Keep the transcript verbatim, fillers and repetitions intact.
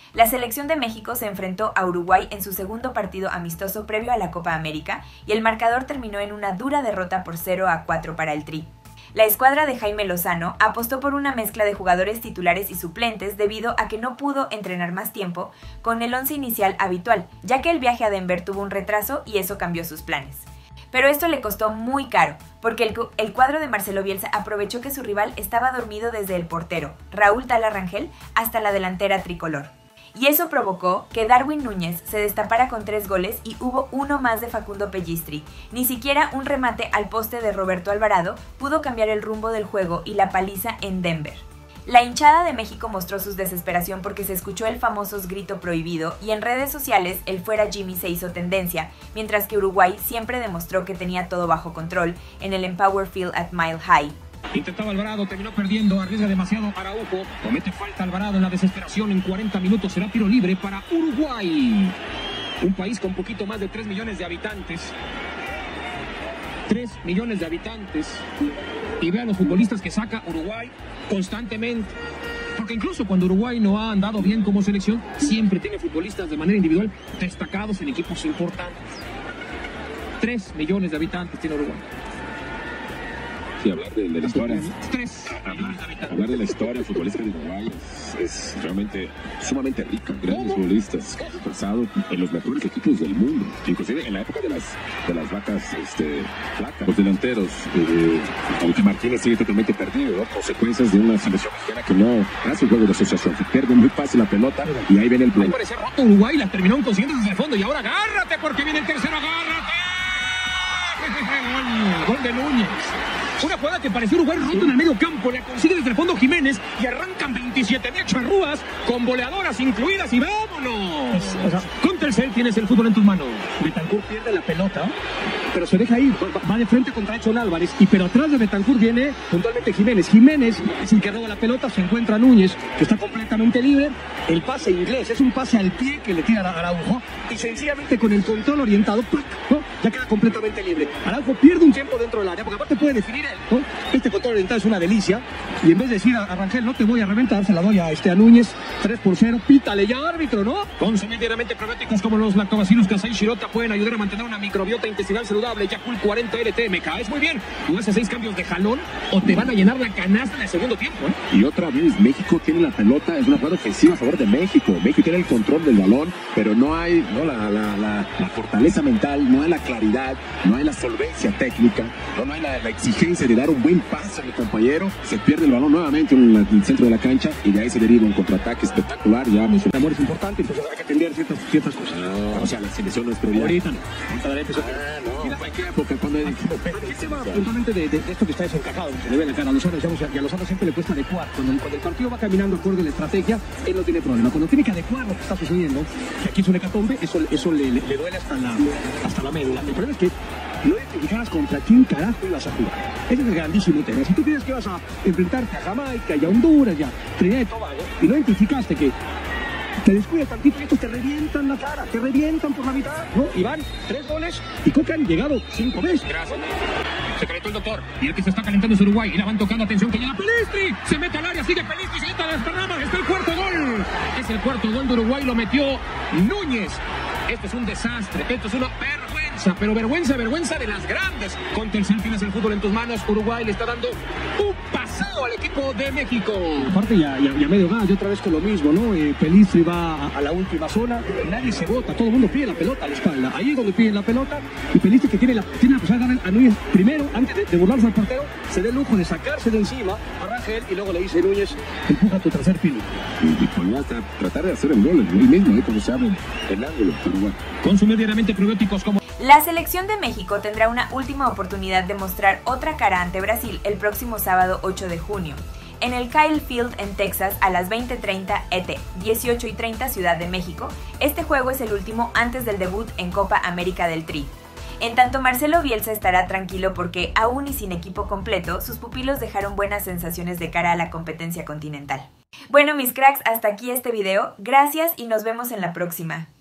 La selección de México se enfrentó a Uruguay en su segundo partido amistoso previo a la Copa América y el marcador terminó en una dura derrota por cero a cuatro para el Tri. La escuadra de Jaime Lozano apostó por una mezcla de jugadores titulares y suplentes debido a que no pudo entrenar más tiempo con el once inicial habitual, ya que el viaje a Denver tuvo un retraso y eso cambió sus planes. Pero esto le costó muy caro, porque el, el cuadro de Marcelo Bielsa aprovechó que su rival estaba dormido desde el portero, Raúl Tala Rangel, hasta la delantera tricolor. Y eso provocó que Darwin Núñez se destapara con tres goles y hubo uno más de Facundo Pellistri. Ni siquiera un remate al poste de Roberto Alvarado pudo cambiar el rumbo del juego y la paliza en Denver. La hinchada de México mostró su desesperación porque se escuchó el famoso grito prohibido y en redes sociales el fuera Jimmy se hizo tendencia, mientras que Uruguay siempre demostró que tenía todo bajo control en el Empower Field at Mile High. Intentaba Alvarado, terminó perdiendo, arriesga demasiado Araujo, comete falta Alvarado en la desesperación, en cuarenta minutos será tiro libre para Uruguay. Un país con poquito más de tres millones de habitantes. tres millones de habitantes. Y vean los futbolistas que saca Uruguay constantemente. Porque incluso cuando Uruguay no ha andado bien como selección, siempre tiene futbolistas de manera individual destacados en equipos importantes. tres millones de habitantes tiene Uruguay. Sí, hablar de, de la historia. Tres. Hablar de la historia futbolística de Uruguay es, es realmente sumamente rica. Grandes futbolistas pasados en los mejores equipos del mundo, inclusive en la época de las de las vacas este, flacas. Los delanteros, eh, aunque Martínez sigue totalmente perdido, ¿no? Consecuencias de una selección mexicana que no hace un juego de asociación, que pierde muy fácil la pelota y ahí viene el play. Parece roto Uruguay, la terminó consiguiendo desde el fondo y ahora agárrate porque viene el tercero, agárrate. Gol, gol de Núñez. Una jugada que pareció Uruguay roto en el medio campo, le consigue desde el fondo Jiménez y arrancan veintisiete mil charrúas con goleadoras incluidas y ¡vámonos! O sea, con Telcel tienes el fútbol en tus manos. Betancur pierde la pelota, pero se deja ir, va de frente contra Edson Álvarez, y pero atrás de Betancur viene puntualmente Jiménez. Jiménez es el que roba la pelota, se encuentra Núñez, que está completamente libre. El pase inglés es un pase al pie que le tira a Araujo y sencillamente con el control orientado, ¿no? Ya queda completamente libre. Araujo pierde un tiempo dentro del área, porque aparte puede definir él, ¿no? Este control orientado es una delicia, y en vez de decir a, a Rangel, no te voy a reventar, se la doy a, este, a Núñez. Tres por cero, pítale ya, árbitro, ¿no? Consumir diariamente probióticos como los lactobacilos Kasei Shirota pueden ayudar a mantener una microbiota intestinal saludable. Yakult cuarenta L T, me caes muy bien. Tú haces seis cambios de jalón o te van a llenar la canasta en el segundo tiempo, ¿eh? Y otra vez, México tiene la pelota, es una jugada ofensiva a favor de México. México tiene el control del balón, pero no hay no la, la, la, la fortaleza mental, no hay la claridad, no hay la solvencia técnica, no, no hay la, la exigencia de dar un buen pase al compañero. Se pierde el balón nuevamente en el centro de la cancha y de ahí se deriva un contraataque espectacular. Ya mencioné, el amor es importante, entonces hay que atender ciertas, ciertas cosas. No, o sea, la selección no es prioridad. Ahorita no. Ahorita daré eso. Ah, no. ¿En qué época? Cuando hay... ¿Qué se va puntualmente de, de, de esto que está desencajado? Se le ve la cara a Lozano, digamos, y a Lozano siempre le cuesta adecuar. Cuando, cuando el partido va caminando acorde a la estrategia, él no tiene problema. Cuando tiene que adecuar lo que está sucediendo, que aquí es un hecatombe, eso, eso le, le, le duele hasta la, hasta la médula. El problema es que no identificaras contra quién carajo ibas a jugar. Ese es el grandísimo tema. Si tú piensas que vas a enfrentarte a Jamaica y a Honduras, ya, Trinidad y Tobago, y no identificaste que te descuidas tantito y estos te revientan la cara, te revientan por la mitad, ¿no? Y van tres goles y Coca han llegado cinco veces. Gracias. Se calentó el doctor y el que se está calentando es Uruguay y la van tocando, atención que llega Pellistri, se mete al área, sigue Pellistri, se entra a las pernamas, está el cuarto gol. Es el cuarto gol de Uruguay, lo metió Núñez. Esto es un desastre, esto es una vergüenza, pero vergüenza, vergüenza de las grandes. Con Telcel tienes el fútbol en tus manos, Uruguay le está dando un paseo al equipo de México. Aparte ya, ya, ya medio gas, y otra vez con lo mismo, ¿no? Eh, Pellistri va a, a la última zona, nadie se bota, todo el mundo pide la pelota a la espalda. Ahí es donde piden la pelota, y Pellistri que tiene la, tiene la posibilidad de dar a Núñez primero, antes de, de burlarse al portero, se da el lujo de sacarse de encima a Rangel, y luego le dice Núñez, empuja tu tercer filo. Y, y podría tratar de hacer el gol, el mismo, ahí como se abre el ángulo. Uruguay. Consumir diariamente probióticos como... La selección de México tendrá una última oportunidad de mostrar otra cara ante Brasil el próximo sábado ocho de junio. En el Kyle Field en Texas a las veinte treinta E T, dieciocho y treinta Ciudad de México, este juego es el último antes del debut en Copa América del Tri. En tanto, Marcelo Bielsa estará tranquilo porque, aún y sin equipo completo, sus pupilos dejaron buenas sensaciones de cara a la competencia continental. Bueno, mis cracks, hasta aquí este video. Gracias y nos vemos en la próxima.